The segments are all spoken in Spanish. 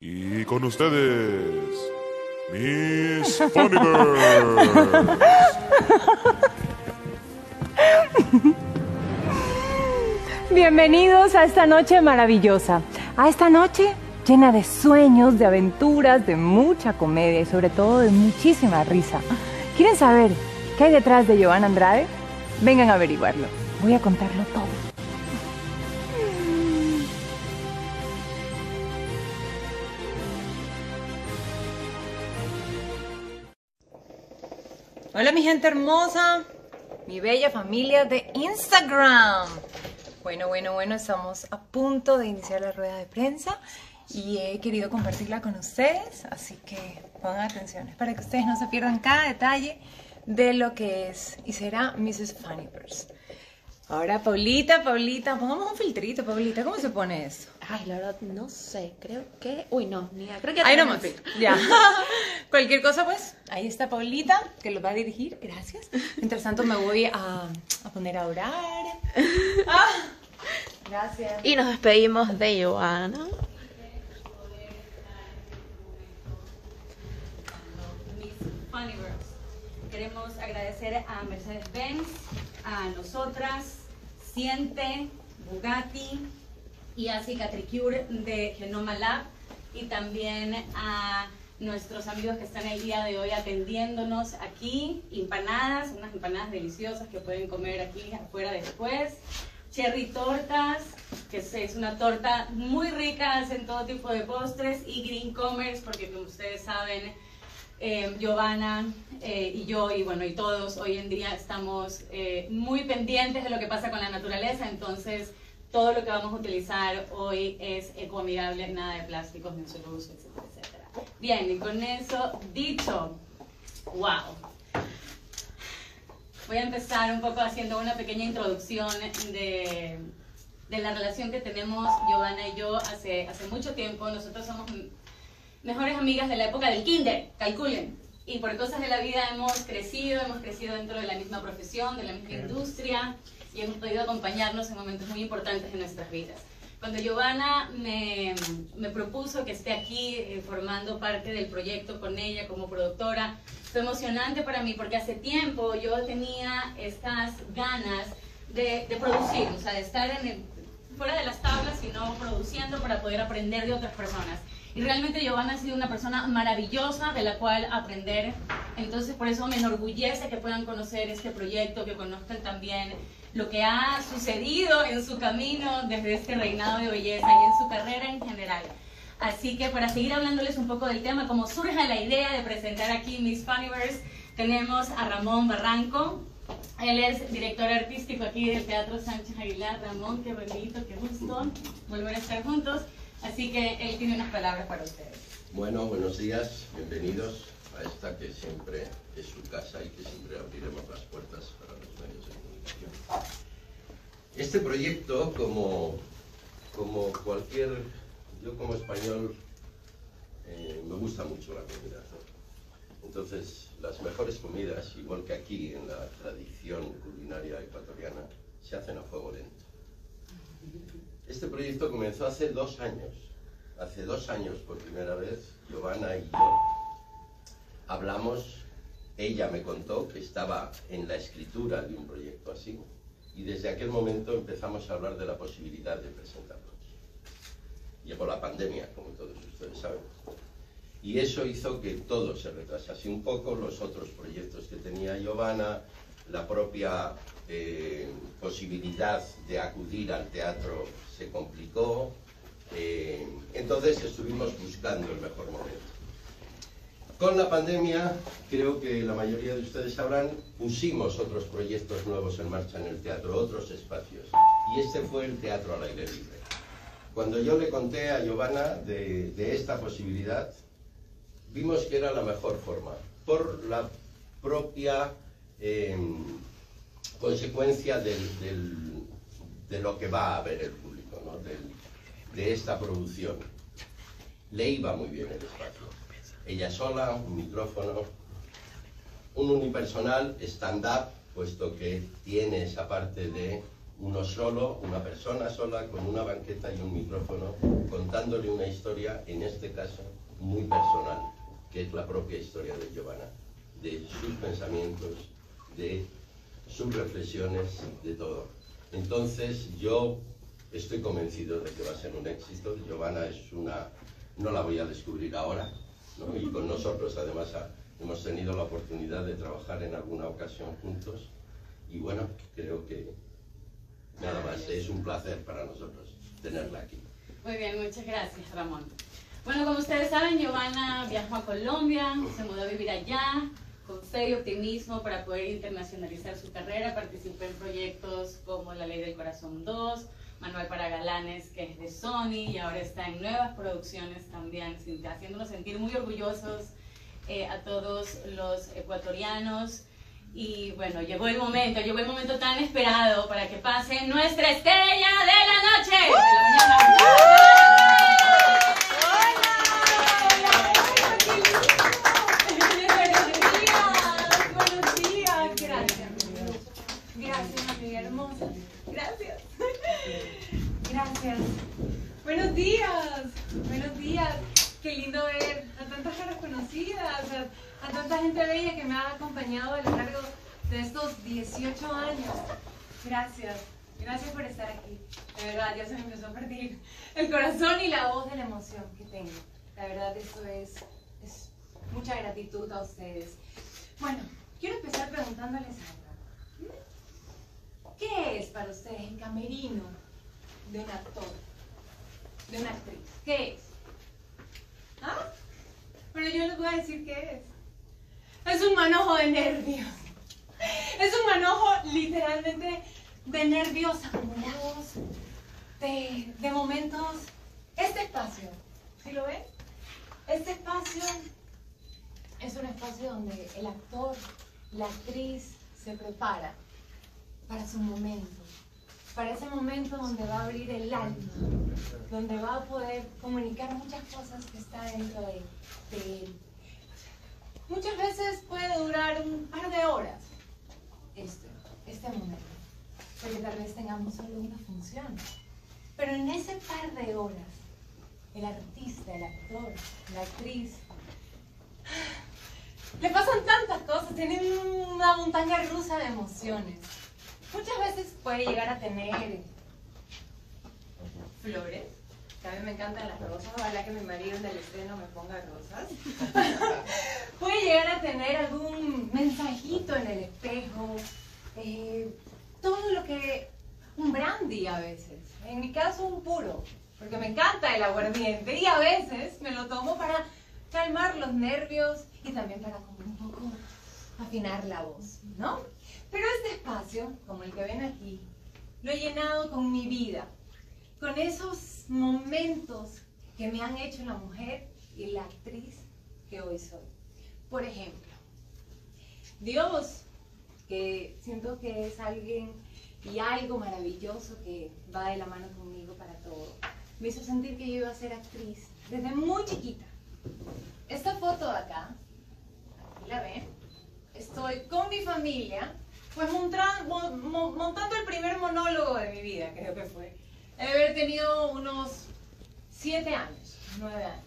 Y con ustedes, Miss Funnyverse. Bienvenidos a esta noche maravillosa, a esta noche llena de sueños, de aventuras, de mucha comedia y sobre todo de muchísima risa. ¿Quieren saber qué hay detrás de Giovanna Andrade? Vengan a averiguarlo. Voy a contarlo todo. Hola mi gente hermosa, mi bella familia de Instagram. Bueno, estamos a punto de iniciar la rueda de prensa y he querido compartirla con ustedes, así que pongan atención, es para que ustedes no se pierdan cada detalle de lo que es y será Mrs. Funnyverse. Ahora, Paulita, pongamos un filtrito, Paulita, ¿cómo se pone eso? Ay, la verdad, no sé, creo que... Uy, no, mira, creo que... Ahí nomás, ya. Cualquier cosa, pues, ahí está Paulita, que los va a dirigir, gracias. Mientras tanto me voy a poner a orar. Gracias. Y nos despedimos de Giovanna. Miss Funnyverse. Queremos agradecer a Mercedes-Benz, a nosotras, Siente, Bugatti y a Cicatricure de Genoma Lab, y también a nuestros amigos que están el día de hoy atendiéndonos aquí, empanadas, unas empanadas deliciosas que pueden comer aquí afuera después, Cherry Tortas, que es una torta muy rica, hacen todo tipo de postres, y Green Commerce, porque como ustedes saben, Giovanna y yo y bueno y todos hoy en día estamos muy pendientes de lo que pasa con la naturaleza, entonces todo lo que vamos a utilizar hoy es ecoamigable, nada de plásticos, ni un solo uso, etcétera, etcétera. Bien, y con eso dicho, wow, voy a empezar un poco haciendo una pequeña introducción de la relación que tenemos Giovanna y yo hace mucho tiempo. Nosotros somos mejores amigas de la época del kinder, calculen. Y por cosas de la vida hemos crecido dentro de la misma profesión, de la misma industria, y hemos podido acompañarnos en momentos muy importantes de nuestras vidas. Cuando Giovanna me propuso que esté aquí formando parte del proyecto con ella como productora, fue emocionante para mí porque hace tiempo yo tenía estas ganas de producir, o sea, de estar fuera de las tablas, sino produciendo para poder aprender de otras personas. Y realmente Giovanna ha sido una persona maravillosa de la cual aprender. Entonces por eso me enorgullece que puedan conocer este proyecto, que conozcan también lo que ha sucedido en su camino desde este reinado de belleza y en su carrera en general. Así que para seguir hablándoles un poco del tema, como surge la idea de presentar aquí Miss Funnyverse, tenemos a Ramón Barranco. Él es director artístico aquí del Teatro Sánchez Aguilar. Ramón, qué bonito, qué gusto volver a estar juntos. Así que él tiene unas palabras para ustedes. Bueno, buenos días, bienvenidos a esta que siempre es su casa y que siempre abriremos las puertas para los medios de comunicación. Este proyecto, como cualquier, yo como español, me gusta mucho la comida, ¿no? Entonces, las mejores comidas, igual que aquí en la tradición culinaria ecuatoriana, se hacen a fuego lento. Este proyecto comenzó hace 2 años. Hace 2 años, por primera vez, Giovanna y yo hablamos. Ella me contó que estaba en la escritura de un proyecto así, y desde aquel momento empezamos a hablar de la posibilidad de presentarnos. Llegó la pandemia, como todos ustedes saben, y eso hizo que todo se retrasase un poco. Los otros proyectos que tenía Giovanna, la propia posibilidad de acudir al teatro se complicó, entonces estuvimos buscando el mejor momento. Con la pandemia, creo que la mayoría de ustedes sabrán, pusimos otros proyectos nuevos en marcha en el teatro, otros espacios, y este fue el teatro al aire libre. Cuando yo le conté a Giovanna de esta posibilidad, vimos que era la mejor forma, por la propia consecuencia de lo que va a ver el público, ¿no? De esta producción. Le iba muy bien el espacio. Ella sola, un micrófono, un unipersonal, stand-up, puesto que tiene esa parte de uno solo, una persona sola, con una banqueta y un micrófono, contándole una historia, en este caso, muy personal, que es la propia historia de Giovanna, de sus pensamientos, de sus reflexiones, de todo. Entonces, yo estoy convencido de que va a ser un éxito. Giovanna es una... no la voy a descubrir ahora, ¿no? Y con nosotros, además, hemos tenido la oportunidad de trabajar en alguna ocasión juntos. Y bueno, creo que nada más, es un placer para nosotros tenerla aquí. Muy bien, muchas gracias, Ramón. Bueno, como ustedes saben, Giovanna viajó a Colombia, se mudó a vivir allá, con fe y optimismo para poder internacionalizar su carrera. Participó en proyectos como La Ley del Corazón 2, Manual para Galanes, que es de Sony, y ahora está en nuevas producciones también, haciéndonos sentir muy orgullosos a todos los ecuatorianos. Y bueno, llegó el momento tan esperado para que pase nuestra estrella de la noche. De la mañana. Buenos días. Gracias. Gracias, amiga hermosa. Gracias. Gracias. Buenos días. Buenos días. Qué lindo ver a tantas caras conocidas, a tanta gente bella que me ha acompañado a lo largo de estos 18 años. Gracias. Gracias por estar aquí. De verdad, ya se me empezó a partir el corazón y la voz de la emoción que tengo. La verdad, eso es mucha gratitud a ustedes. Bueno, quiero empezar preguntándoles algo. ¿Qué es para ustedes el camerino de un actor, de una actriz? ¿Qué es? ¿Ah? Pero yo les voy a decir qué es. Es un manojo de nervios. Es un manojo literalmente de nervios acumulados, de momentos. Este espacio, ¿sí lo ven? Este espacio es un espacio donde el actor, la actriz se prepara para su momento. Para ese momento donde va a abrir el alma, donde va a poder comunicar muchas cosas que están dentro de él. Muchas veces puede durar un par de horas este momento, porque tal vez tengamos solo una función. Pero en ese par de horas, el artista, el actor, la actriz, le pasan tantas cosas, tienen una montaña rusa de emociones. Muchas veces puede llegar a tener flores, que a mí me encantan las rosas, ojalá que mi marido en el estreno me ponga rosas. Puede llegar a tener algún mensajito en el espejo, todo lo que... un brandy a veces, en mi caso un puro, porque me encanta el aguardiente y a veces me lo tomo para calmar los nervios y también para como un poco afinar la voz, ¿no? Pero este espacio, como el que ven aquí, lo he llenado con mi vida, con esos momentos que me han hecho la mujer y la actriz que hoy soy. Por ejemplo, Dios, que siento que es alguien y algo maravilloso que va de la mano conmigo para todo, me hizo sentir que yo iba a ser actriz desde muy chiquita. Esta foto de acá, aquí la ven, estoy con mi familia, pues montando el primer monólogo de mi vida, creo que fue. He de haber tenido unos 7 años, 9 años.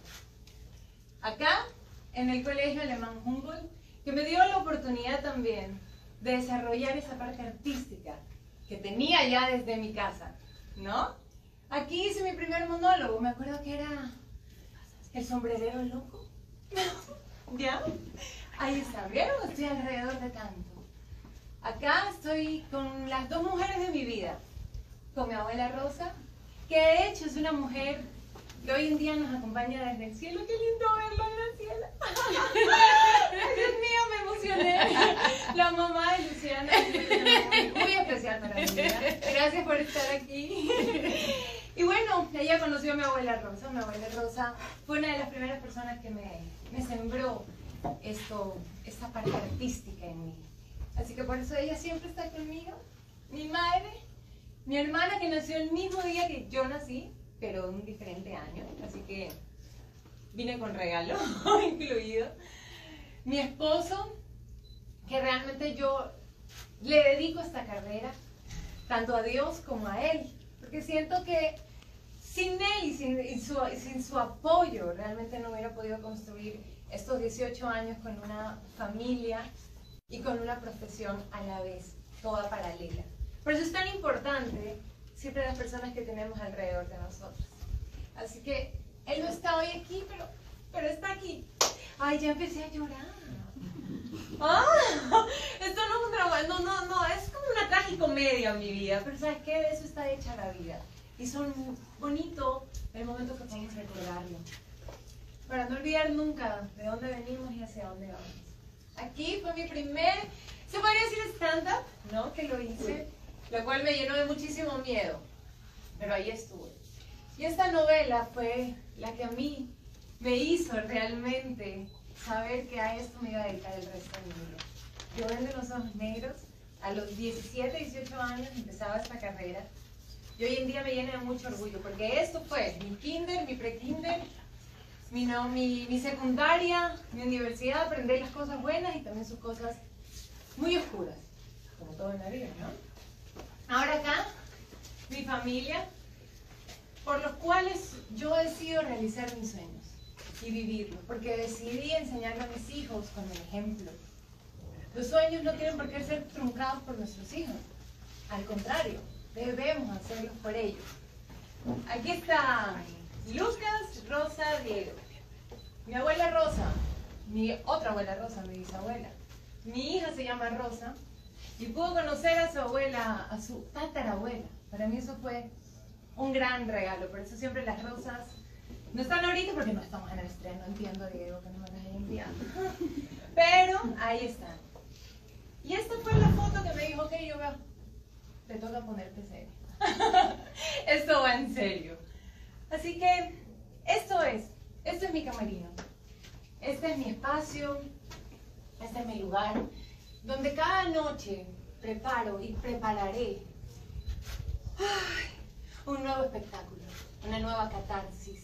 Acá, en el Colegio Alemán Humboldt, que me dio la oportunidad también de desarrollar esa parte artística que tenía ya desde mi casa, ¿no? Aquí hice mi primer monólogo, me acuerdo que era El sombrerero loco. ¿Ya? Ahí está, ¿vieron? Estoy alrededor de tanto. Acá estoy con las 2 mujeres de mi vida, con mi abuela Rosa, que de hecho es una mujer que hoy en día nos acompaña desde el cielo. ¡Qué lindo verlo en el cielo! Dios mío, me emocioné. La mamá de Luciana es muy especial para mi vida. Gracias por estar aquí. Y bueno, ella conoció a mi abuela Rosa. Mi abuela Rosa fue una de las primeras personas que me sembró esta parte artística en mí. Así que por eso ella siempre está conmigo. Mi madre, mi hermana que nació el mismo día que yo nací, pero un diferente año, así que vine con regalo incluido. Mi esposo, que realmente yo le dedico esta carrera tanto a Dios como a Él, porque siento que sin Él y sin su apoyo realmente no hubiera podido construir estos 18 años con una familia y con una profesión a la vez, toda paralela. Por eso es tan importante siempre las personas que tenemos alrededor de nosotros. Así que Él no está hoy aquí, pero está aquí. Ay, ya empecé a llorar. Esto no es un drama, no, es como una tragicomedia en mi vida, pero ¿sabes qué? De eso está hecha la vida. Y son bonitos el momento que podemos recordarlo. Para no olvidar nunca de dónde venimos y hacia dónde vamos. Aquí fue mi primer, se podría decir stand-up, ¿no? Que lo hice, lo cual me llenó de muchísimo miedo. Pero ahí estuve. Y esta novela fue la que a mí me hizo realmente saber que a esto me iba a dedicar el resto de mi vida. Yo desde Los Ojos Negros, a los 17, 18 años empezaba esta carrera. Y hoy en día me llena de mucho orgullo, porque esto fue mi kinder, mi pre-kinder, mi secundaria, mi universidad, aprender las cosas buenas y también sus cosas muy oscuras, como todo en la vida, ¿no? Ahora acá, mi familia, por los cuales yo decido realizar mis sueños y vivirlos, porque decidí enseñarle a mis hijos con el ejemplo. Los sueños no tienen por qué ser truncados por nuestros hijos, al contrario, debemos hacerlos por ellos. Aquí está Lucas, Rosa, Diego. Mi abuela Rosa, mi otra abuela Rosa, mi bisabuela. Mi hija se llama Rosa y pudo conocer a su abuela, a su tatarabuela. Para mí eso fue un gran regalo, por eso siempre las rosas no están ahorita porque no estamos en el estreno, entiendo, Diego, que no me las haya enviado. Pero ahí están. Y esta fue la foto que me dijo, ok, Yoga, te toca ponerte serio. Esto va en serio. Así que esto es mi camerino. Este es mi espacio, este es mi lugar, donde cada noche preparo y prepararé un nuevo espectáculo, una nueva catarsis.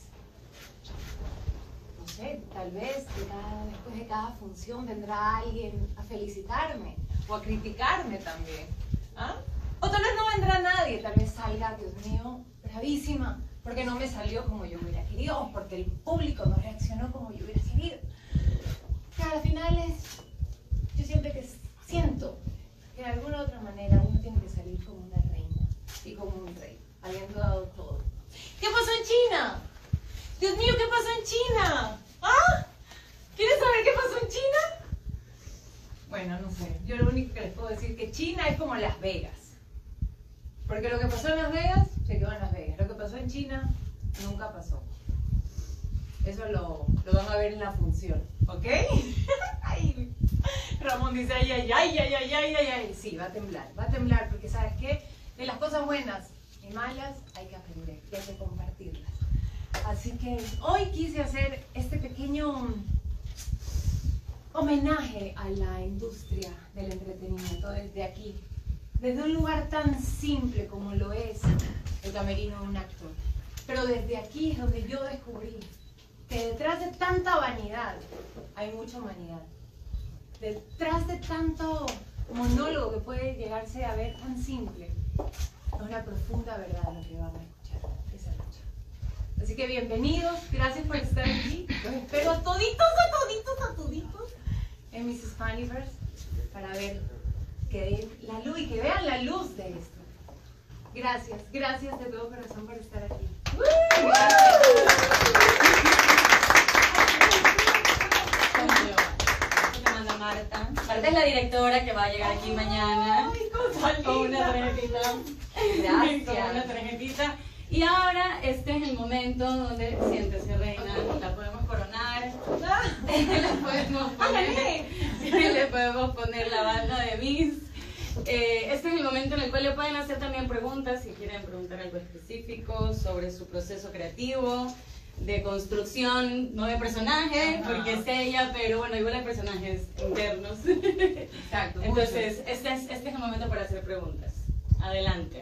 No sé, tal vez después de cada función vendrá alguien a felicitarme o a criticarme también. ¿Ah? O tal vez no vendrá nadie, tal vez salga, Dios mío, bravísima, porque no me salió como yo hubiera querido, o porque el público no reaccionó como yo hubiera querido. Pero al final yo siempre siento que de alguna u otra manera uno tiene que salir como una reina y como un rey, habiendo dado todo. ¿Qué pasó en China? Dios mío, ¿qué pasó en China? ¿Ah? ¿Quieres saber qué pasó en China? Bueno, no sé. Yo lo único que les puedo decir es que China es como Las Vegas. Porque lo que pasó en Las Vegas, se quedó en Las Vegas. Lo que pasó en China, nunca pasó. Eso lo van a ver en la función, ¿ok? Ay, Ramón dice, ay. Sí, va a temblar, porque ¿sabes qué? De las cosas buenas y malas hay que aprender y hay que compartirlas. Así que hoy quise hacer este pequeño homenaje a la industria del entretenimiento desde aquí, desde un lugar tan simple como lo es el camerino de un actor. Pero desde aquí es donde yo descubrí que detrás de tanta vanidad hay mucha humanidad. Detrás de tanto monólogo que puede llegarse a ver tan simple, es una profunda verdad lo que van a escuchar esa noche. Así que bienvenidos, gracias por estar aquí. Los espero a toditos en Mrs. Funnyverse para ver que den la luz y que vean la luz de esto. Gracias de todo corazón por estar aquí. Marta. Marta es la directora que va a llegar aquí mañana. Ay, con una tarjetita. Gracias. Con una tarjetita. Y ahora este es el momento donde siéntese, reina. La podemos coronar. Le podemos poner la banda de Miss. Este es el momento en el cual le pueden hacer también preguntas si quieren preguntar algo específico sobre su proceso creativo, de construcción, no de personaje, porque es ella, pero bueno, igual hay personajes internos. Exacto. Entonces, este es el momento para hacer preguntas. Adelante.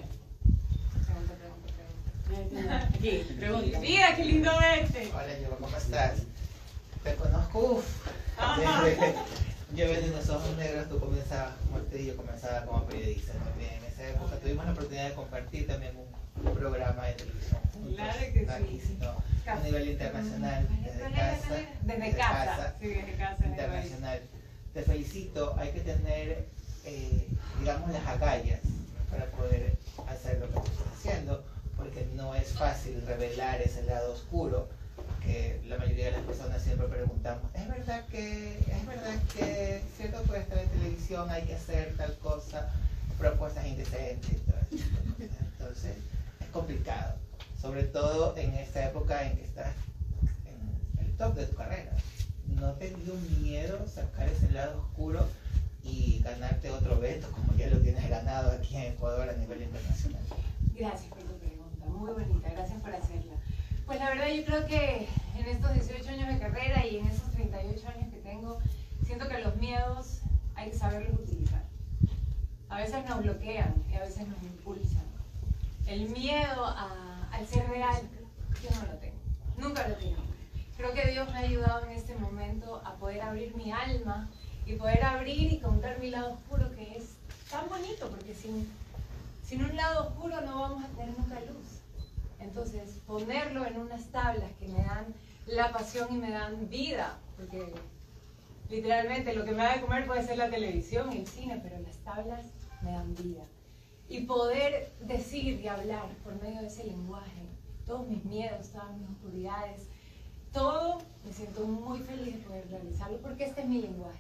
Pregunta. Aquí, pregunta. Mira, qué lindo verte. Hola, Diego, ¿cómo estás? Te conozco, Yo vendí unos ojos negros, tú comenzabas como actriz, yo comenzaba como periodista también. En esa época tuvimos la oportunidad de compartir también un programa de televisión juntos. Claro que sí. Raquísimo, a nivel internacional, desde casa. Desde casa. Sí, desde casa. Internacional. Te felicito, hay que tener, digamos, las agallas para poder hacer lo que estás haciendo, porque no es fácil revelar ese lado oscuro que la mayoría de las personas siempre preguntamos. ¿Es verdad que cierto puesto de televisión hay que hacer tal cosa, propuestas indecentes y todo eso? Entonces es complicado, sobre todo en esta época en que estás en el top de tu carrera. ¿No te dio miedo sacar ese lado oscuro y ganarte otro veto como ya lo tienes ganado aquí en Ecuador a nivel internacional? Gracias por tu pregunta, muy bonita, gracias por hacerla. Pues la verdad yo creo que en estos 18 años de carrera y en esos 38 años que tengo, siento que los miedos hay que saberlos utilizar. A veces nos bloquean y a veces nos impulsan. El miedo al ser real, yo no lo tengo, nunca lo tengo. Creo que Dios me ha ayudado en este momento a poder abrir mi alma y poder abrir y contar mi lado oscuro, que es tan bonito, porque sin un lado oscuro no vamos a tener nunca luz. Entonces, ponerlo en unas tablas que me dan la pasión y me dan vida, porque literalmente lo que me da de comer puede ser la televisión y el cine, pero las tablas me dan vida. Y poder decir y hablar por medio de ese lenguaje, todos mis miedos, todas mis oscuridades, todo, me siento muy feliz de poder realizarlo, porque este es mi lenguaje.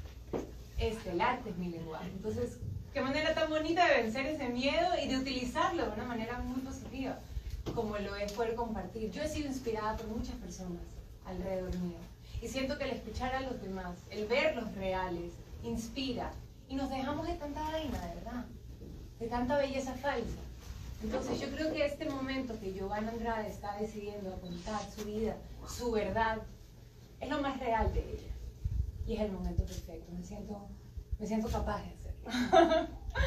El arte es mi lenguaje. Entonces, qué manera tan bonita de vencer ese miedo y de utilizarlo de una manera muy positiva, como lo es poder compartir. Yo he sido inspirada por muchas personas alrededor mío. Y siento que el escuchar a los demás, el verlos reales, inspira. Y nos dejamos de tanta vaina, de verdad. De tanta belleza falsa. Entonces yo creo que este momento que Giovanna Andrade está decidiendo contar su vida, su verdad, es lo más real de ella. Y es el momento perfecto. Me siento capaz de hacerlo.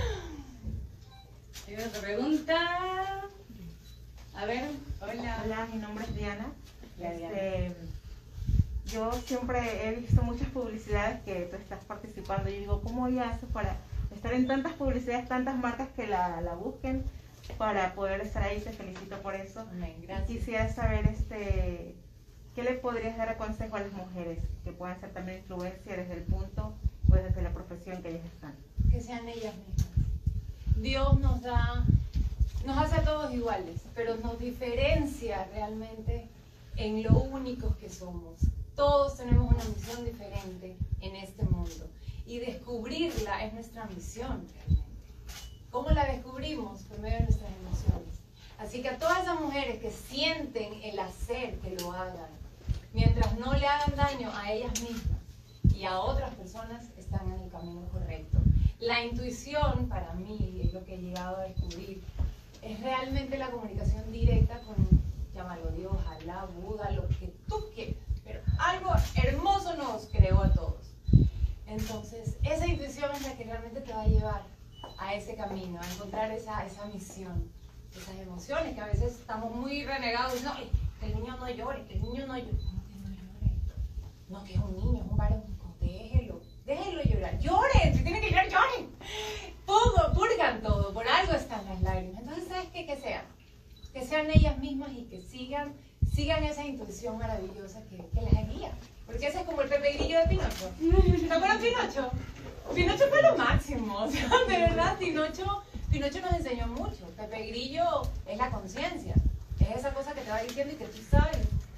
¿Hay otra pregunta? A ver, hola. Hola, mi nombre es Diana. Diana. Yo siempre he visto muchas publicidades que tú estás participando y digo, ¿cómo ella hace para estar en tantas publicidades, tantas marcas que la busquen para poder estar ahí? Te felicito por eso. Amén, gracias. Quisiera saber ¿qué le podrías dar a consejo a las mujeres que puedan ser también influencers desde el punto o desde la profesión que ellas están? Que sean ellas mismas. Dios nos hace a todos iguales, pero nos diferencia realmente en lo únicos que somos. Todos tenemos una misión diferente en este mundo y descubrirla es nuestra misión realmente. ¿Cómo la descubrimos? Por medio de nuestras emociones. Así que a todas esas mujeres que sienten el hacer, que lo hagan, mientras no le hagan daño a ellas mismas y a otras personas, están en el camino correcto. La intuición, para mí, es lo que he llegado a descubrir, es realmente la comunicación directa con, llámalo Dios, Alá, Buda, lo que tú quieras, pero algo hermoso nos creó a todos. Entonces, esa intuición es la que realmente te va a llevar a ese camino, a encontrar esa misión, esas emociones que a veces estamos muy renegados. No, que el niño no llore, que el niño no llore. ¿Cómo que no llore? No, que es un niño, es un varón. Déjenlo llorar. Lloren, si tienen que llorar, lloren. Todo, purgan todo, por algo están las lágrimas. Entonces, ¿sabes qué? Que sean ellas mismas y que sigan esa intuición maravillosa que las guía. Porque ese es como el Pepe Grillo de Pinocho. ¿Te acuerdas de Pinocho? Pinocho fue lo máximo. O sea, de verdad, Pinocho nos enseñó mucho. Pepe Grillo es la conciencia. Es esa cosa que te va diciendo y que tú sabes.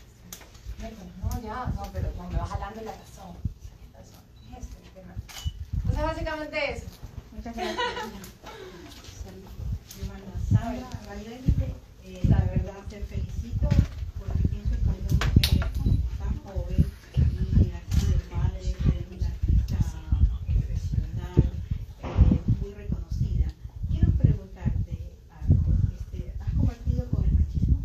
No, pero no, me va jalando la razón. Es esto el tema. Entonces, básicamente eso. Muchas gracias. Sandra Valdente, la verdad te felicito porque pienso que una mujer tan joven y así de madre, una artista profesional, muy reconocida. Quiero preguntarte algo. ¿Has compartido con el machismo?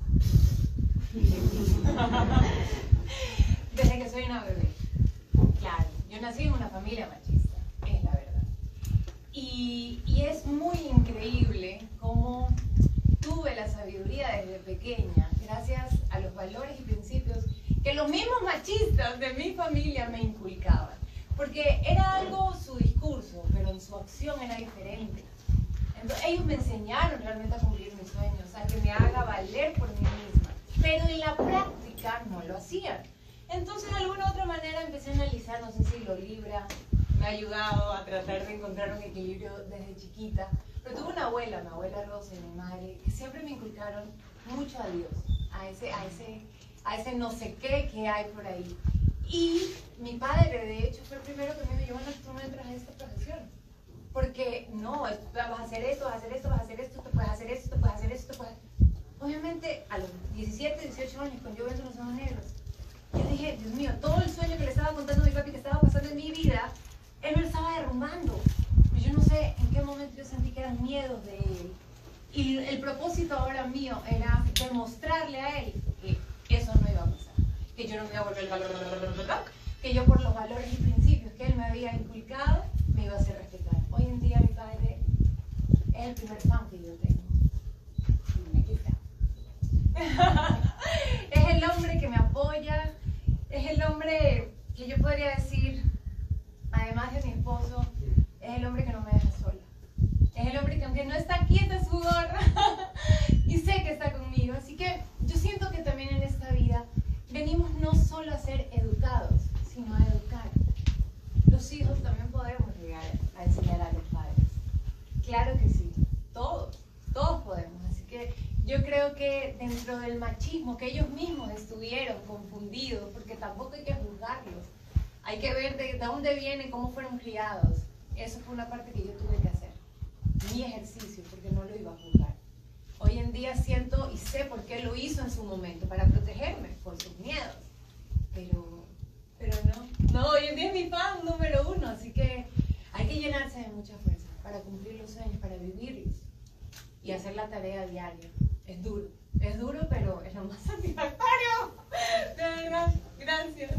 Desde que soy una bebé. Claro, yo nací en una familia machista, es la verdad. Y es muy increíble cómo tuve la sabiduría desde pequeña, gracias a los valores y principios que los mismos machistas de mi familia me inculcaban. porque era algo su discurso, pero en su acción era diferente. Entonces, ellos me enseñaron realmente a cumplir mis sueños, a que me haga valer por mí misma, pero en la práctica no lo hacían. Entonces, de alguna u otra manera empecé a analizar, no sé si lo Libra me ha ayudado a tratar de encontrar un equilibrio desde chiquita, pero tuve una abuela, mi abuela Rosa y mi madre, que siempre me inculcaron mucho a Dios, a ese no sé qué que hay por ahí. Y mi padre, de hecho, fue el primero que me dijo, Giovanna, tú no entras a esta profesión. Porque no, vas a hacer esto, vas a hacer esto, vas a hacer esto, te puedes hacer esto, te puedes hacer esto, te puedes... Obviamente, a los 17, 18 años, cuando yo vendo Los Ojos Negros, yo dije, Dios mío, todo el sueño que le estaba contando a mi papi que estaba pasando en mi vida, él me lo estaba derrumbando. Pero yo no sé en qué momento yo sentí que eran miedos de él. Y el propósito ahora mío era demostrarle a él que eso no iba a pasar. Que yo no me iba a volver que yo por los valores y principios que él me había inculcado, me iba a hacer respetar. Hoy en día mi padre es el primer fan que yo tengo. Aquí está. Es el hombre que me apoya, es el hombre que yo podría decir, además de mi esposo, es el hombre que no me deja sola. Es el hombre que aunque no está quieta en su gorra, y sé que está conmigo. Así que yo siento que también en esta vida venimos no solo a ser educados, sino a educar. Los hijos también podemos llegar a enseñar a los padres. Claro que sí, todos podemos. Así que yo creo que dentro del machismo que ellos mismos estuvieron confundidos, porque tampoco hay que juzgarlos, hay que ver de dónde vienen, cómo fueron criados. Eso fue una parte que yo tuve que hacer, mi ejercicio, porque no lo iba a juzgar. Hoy en día siento y sé por qué lo hizo en su momento, para protegerme por sus miedos. Pero no, hoy en día es mi fan número 1, así que hay que llenarse de mucha fuerza para cumplir los sueños, para vivirlos y hacer la tarea diaria. Es duro, pero es lo más satisfactorio. De verdad, gracias.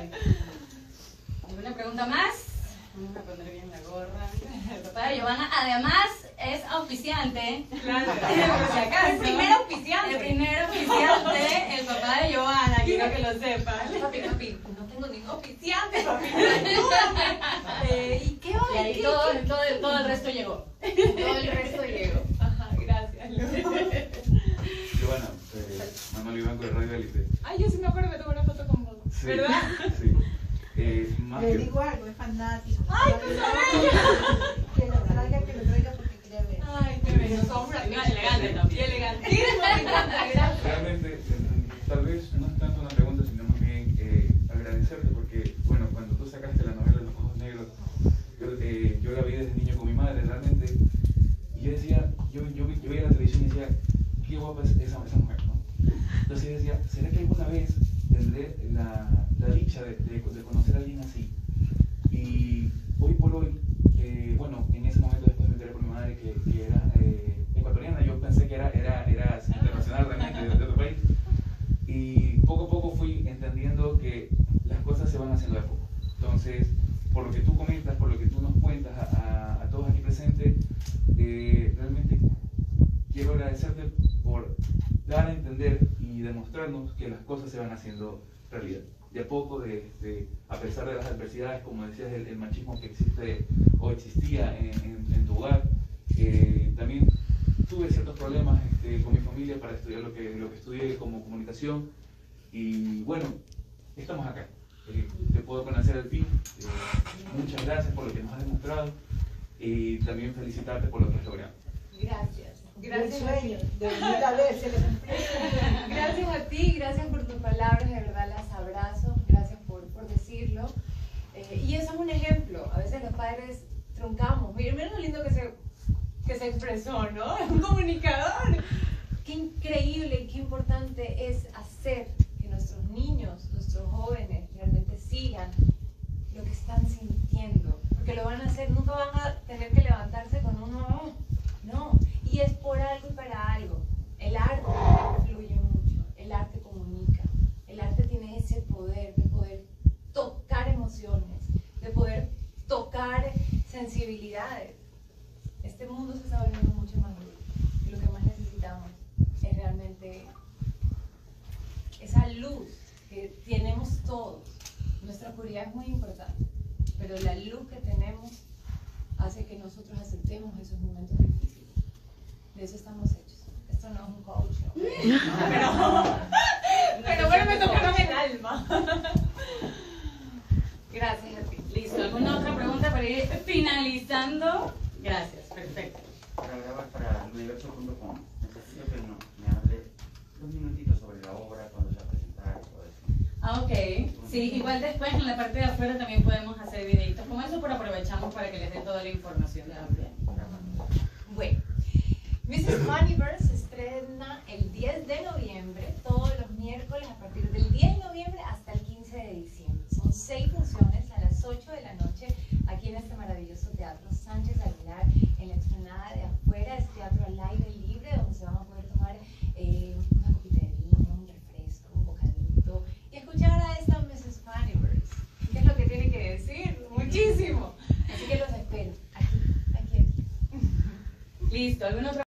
¿Alguna pregunta más? Vamos a poner bien la gorra. El papá de Giovanna, además, es auspiciante. Claro. Por si acaso. El primer auspiciante. El primer auspiciante, el papá de Giovanna, quiero que lo sepan. Papi, no tengo ningún auspiciante, papi. ¿Y qué va? Y ahí todo el resto llegó. Todo el resto llegó. Ajá, gracias. Giovanna, Manuel Ibanco de Radio Élite. Ay, yo sí me acuerdo que tuve una foto con vos. Sí, ¿Verdad? Sí. Más Le que... digo algo, es fanático. ¡Ay, qué sabía! Que lo traiga porque quería ver. Ay, qué bello. Sombra. Elegante también. Y elegantísimo, me encanta. Gracias. Realmente, tal vez no es tanto una pregunta, sino más bien agradecerte porque, bueno, cuando tú sacaste la novela Los Ojos Negros, yo la vi desde niño con mi madre, realmente, y yo decía, yo veía la televisión y decía, qué guapa es esa mujer, ¿no? Entonces yo decía, ¿será que alguna vez tendré la dicha de conocer a alguien así? Y hoy por hoy, bueno, en ese momento después me enteré por mi madre que era ecuatoriana, yo pensé que era internacional realmente, de otro país, y poco a poco fui entendiendo que las cosas se van haciendo de a poco. Entonces, por lo que tú comentas, por lo que tú nos cuentas a todos aquí presentes, realmente quiero agradecerte por dar a entender y demostrarnos que las cosas se van haciendo realidad. De a poco, a pesar de las adversidades, como decías, el machismo que existe o existía en tu hogar, también tuve ciertos problemas con mi familia para estudiar lo que estudié como comunicación, y bueno, estamos acá. Te puedo conocer al fin. Muchas gracias por lo que nos has demostrado y también felicitarte por lo que has logrado. Gracias. Gracias. El sueño de venir a ver, se le cumplió. Gracias a ti, gracias por tus palabras, de verdad las abrazo, gracias por decirlo. Y eso es un ejemplo, a veces los padres truncamos. Miren lo lindo que se expresó, ¿no? Un comunicador. Qué increíble y qué importante es hacer que nuestros niños, nuestros jóvenes realmente sigan lo que están sintiendo, porque lo van a hacer, nunca van a tener que levantarse con uno, no. Y es por algo y para algo. El arte fluye mucho, el arte comunica, el arte tiene ese poder de poder tocar emociones, de poder tocar sensibilidades. Este mundo se está volviendo mucho más duro y lo que más necesitamos es realmente esa luz que tenemos todos. Nuestra oscuridad es muy importante, pero la luz que tenemos hace que nosotros aceptemos esos momentos difíciles. De eso estamos hechos. Esto no es un coach, ¿no? pero bueno, me tocaron el alma. Gracias a ti. Listo, ¿alguna otra pregunta para ir finalizando? Gracias, perfecto. Para grabar para Universo.com, necesito que me hable 2 minutitos sobre la obra, cuando se va a presentar y todo eso. Ah, ok. Sí, igual después en la parte de afuera también podemos hacer videitos como eso, pero aprovechamos para que les dé toda la información también. Bueno, Mrs. Funnyverse se estrena el 10 de noviembre, todos los miércoles a partir del 10 de noviembre hasta el 15 de diciembre. Son 6 funciones a las 8 de la noche aquí en este maravilloso teatro Sánchez Aguilar, en la explanada de afuera. Es teatro al aire libre, donde se van a poder tomar una copita de vino, un refresco, un bocadito y escuchar a esta Mrs. Funnyverse. ¿Qué es lo que tiene que decir? Muchísimo. Así que los espero aquí. Listo, ¿alguna otra?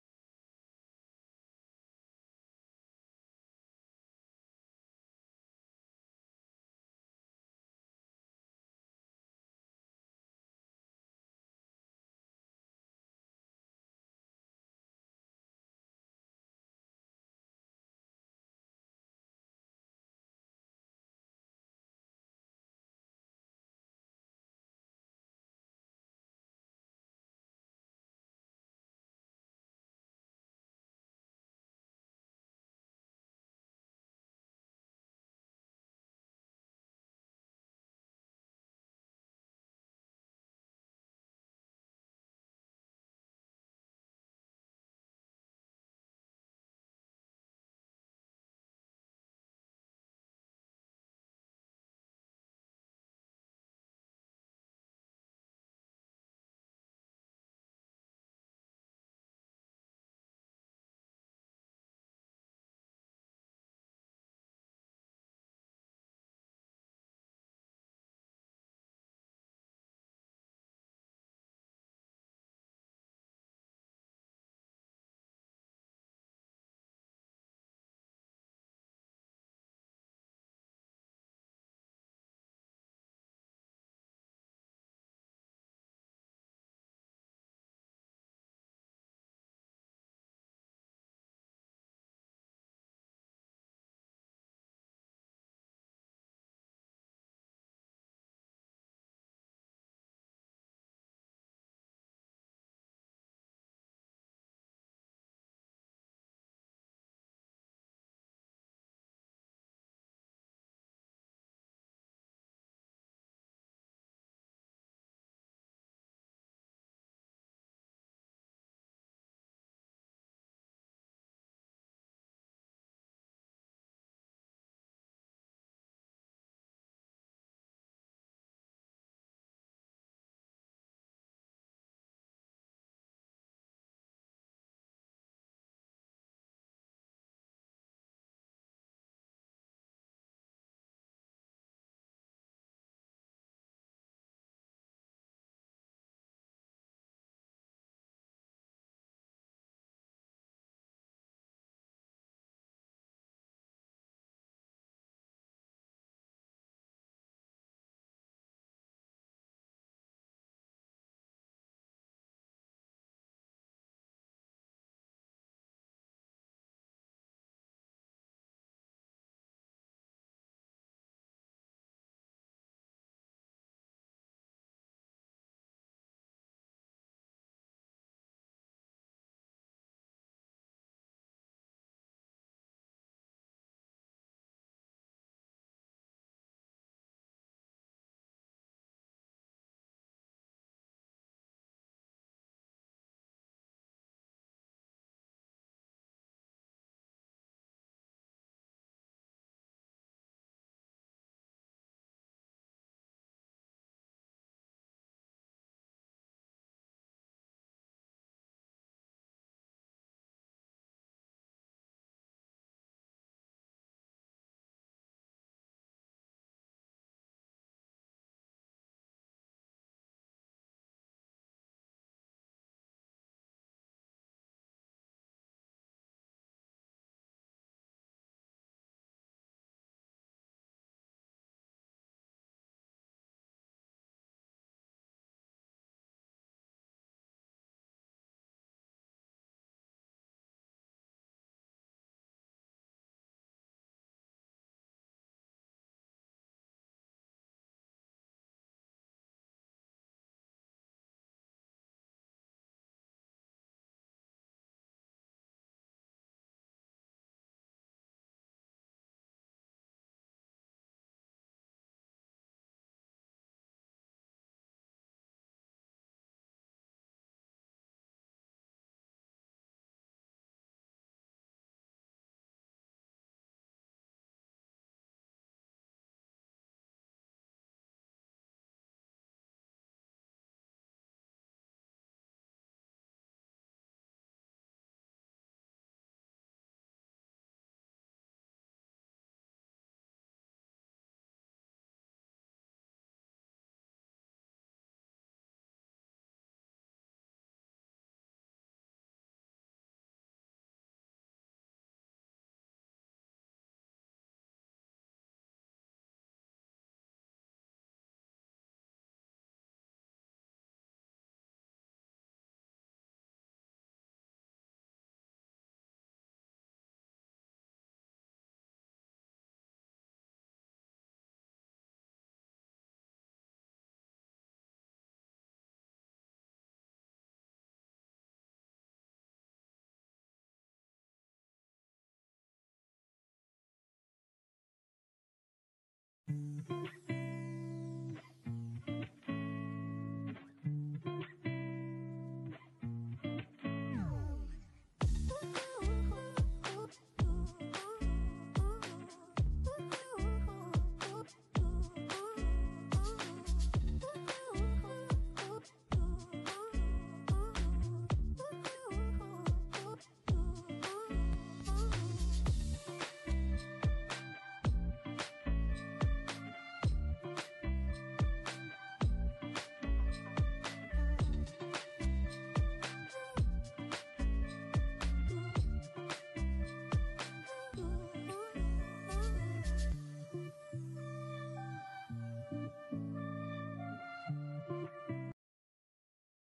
Bye.